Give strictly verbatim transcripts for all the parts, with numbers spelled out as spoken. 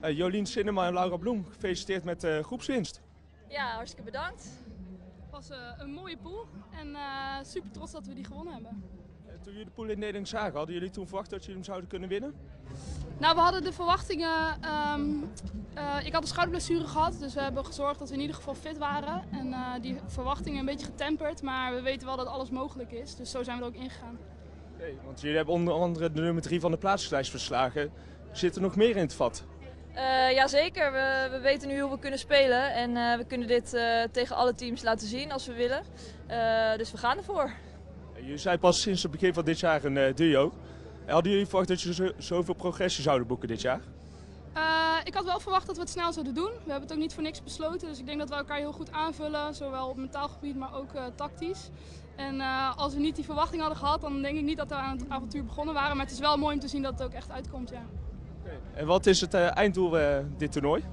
Uh, Jolien Sinema en Laura Bloem, gefeliciteerd met de uh, groepswinst. Ja, hartstikke bedankt. Het was uh, een mooie pool en uh, super trots dat we die gewonnen hebben. Uh, toen jullie de poolindeling zagen, hadden jullie toen verwacht dat jullie hem zouden kunnen winnen? Nou, we hadden de verwachtingen. Um, uh, ik had een schouderblessure gehad, dus we hebben gezorgd dat we in ieder geval fit waren. En uh, die verwachtingen een beetje getemperd, maar we weten wel dat alles mogelijk is. Dus zo zijn we er ook ingegaan. Nee, want jullie hebben onder andere de nummer drie van de plaatsingslijst verslagen. Zit er nog meer in het vat? Uh, Jazeker, we, we weten nu hoe we kunnen spelen en uh, we kunnen dit uh, tegen alle teams laten zien als we willen. Uh, dus we gaan ervoor. Jullie zijn pas sinds het begin van dit jaar een uh, duo. Hadden jullie verwacht dat jullie zo, zoveel progressie zouden boeken dit jaar? Uh, ik had wel verwacht dat we het snel zouden doen. We hebben het ook niet voor niks besloten, dus ik denk dat we elkaar heel goed aanvullen. Zowel op mentaal gebied, maar ook uh, tactisch. En uh, als we niet die verwachting hadden gehad, dan denk ik niet dat we aan het avontuur begonnen waren. Maar het is wel mooi om te zien dat het ook echt uitkomt, ja. Okay. En wat is het uh, einddoel uh, dit toernooi?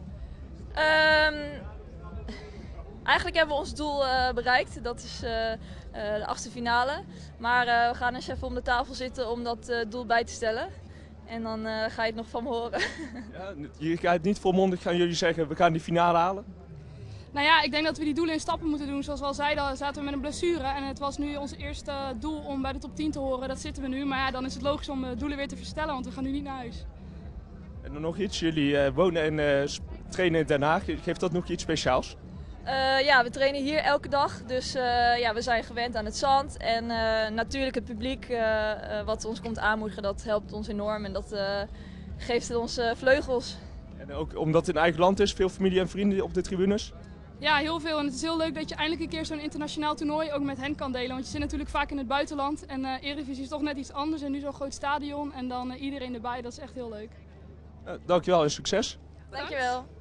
Um, eigenlijk hebben we ons doel uh, bereikt. Dat is uh, uh, de achtste finale. Maar uh, we gaan eens even om de tafel zitten om dat uh, doel bij te stellen. En dan uh, ga je het nog van me horen. Ja, je gaat niet volmondig gaan jullie zeggen, we gaan die finale halen? Nou ja, ik denk dat we die doelen in stappen moeten doen. Zoals we al zeiden, zaten we met een blessure. En het was nu ons eerste doel om bij de top tien te horen. Dat zitten we nu. Maar ja, dan is het logisch om de doelen weer te verstellen, want we gaan nu niet naar huis. En dan nog iets, jullie uh, wonen en uh, trainen in Den Haag. Geeft dat nog iets speciaals? Uh, ja, we trainen hier elke dag. Dus uh, ja, we zijn gewend aan het zand. En uh, natuurlijk het publiek uh, uh, wat ons komt aanmoedigen, dat helpt ons enorm. En dat uh, geeft ons uh, vleugels. En ook omdat het in eigen land is, veel familie en vrienden op de tribunes? Ja, heel veel. En het is heel leuk dat je eindelijk een keer zo'n internationaal toernooi ook met hen kan delen. Want je zit natuurlijk vaak in het buitenland. En uh, Eredivisie is toch net iets anders. En nu zo'n groot stadion en dan uh, iedereen erbij. Dat is echt heel leuk. Uh, dankjewel en succes. Dankjewel.